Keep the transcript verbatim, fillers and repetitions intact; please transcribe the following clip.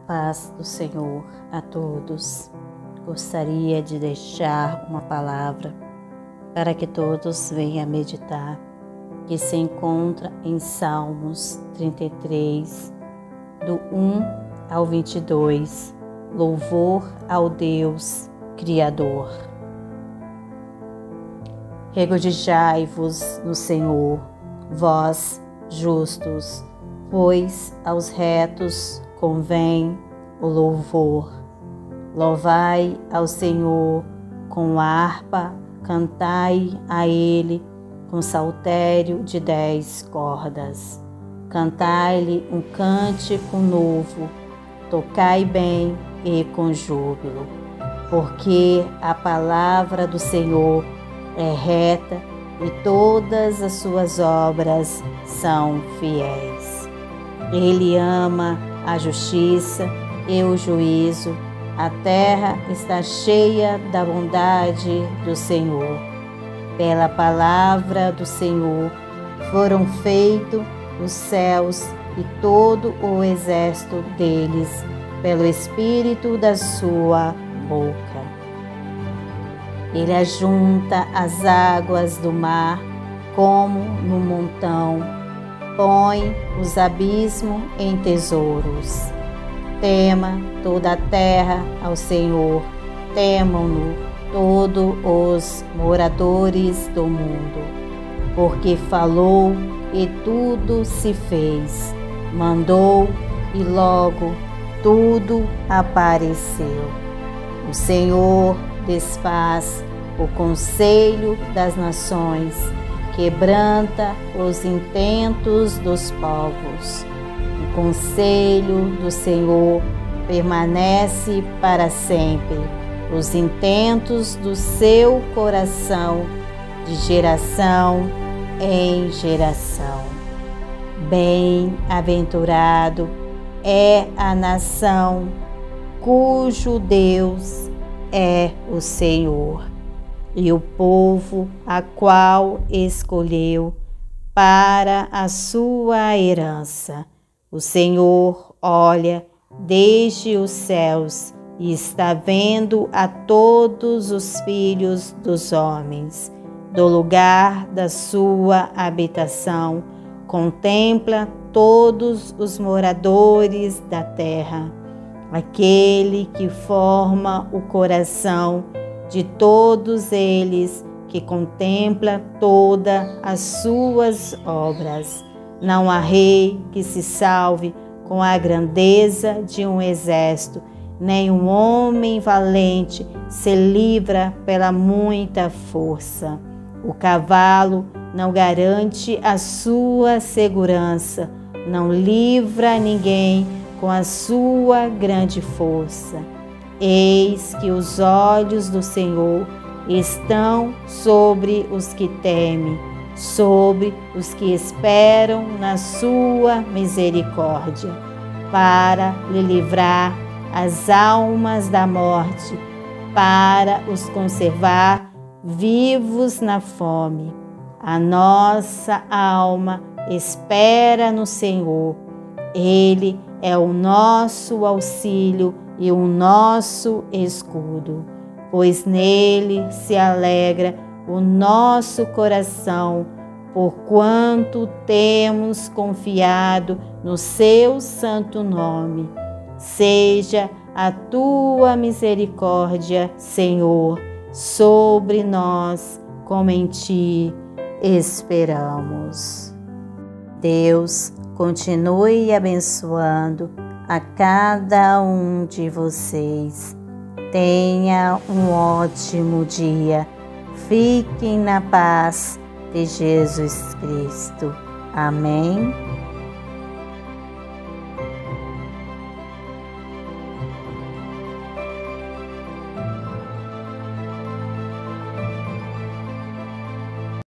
paz do Senhor a todos. Gostaria de deixar uma palavra para que todos venham a meditar, que se encontra em Salmos trinta e três, do um ao vinte e dois, louvor ao Deus Criador. Regozijai-vos no Senhor, vós justos, pois aos retos convém o louvor. Louvai ao Senhor com harpa, cantai a Ele com saltério de dez cordas. Cantai-lhe um cântico novo, tocai bem e com júbilo, porque a palavra do Senhor é reta e todas as suas obras são fiéis. Ele ama a justiça e o juízo. A terra está cheia da bondade do Senhor. Pela palavra do Senhor foram feitos os céus e todo o exército deles, pelo Espírito da sua boca. Ele ajunta as águas do mar como no montão, põe os abismos em tesouros. Tema toda a terra ao Senhor, temam-no todos os moradores do mundo, porque falou e tudo se fez, mandou e logo tudo apareceu. O Senhor desfaz o conselho das nações, quebranta os intentos dos povos. O conselho do Senhor permanece para sempre, os intentos do seu coração, de geração em geração. Bem-aventurado é a nação cujo Deus é o Senhor, e o povo a qual escolheu para a sua herança. O Senhor olha desde os céus e está vendo a todos os filhos dos homens. Do lugar da sua habitação, contempla todos os moradores da terra. Aquele que forma o coração de todos eles, que contempla todas as suas obras. Não há rei que se salve com a grandeza de um exército, nem um homem valente se livra pela muita força. O cavalo não garante a sua segurança, não livra ninguém com a sua grande força. Eis que os olhos do Senhor estão sobre os que temem, sobre os que esperam na sua misericórdia, para lhe livrar as almas da morte, para os conservar vivos na fome. A nossa alma espera no Senhor. Ele é o nosso auxílio e o nosso escudo, pois nele se alegra o nosso coração, porquanto temos confiado no seu santo nome. Seja a tua misericórdia, Senhor, sobre nós, como em ti esperamos. Deus continue abençoando a cada um de vocês. Tenha um ótimo dia. Fiquem na paz de Jesus Cristo. Amém.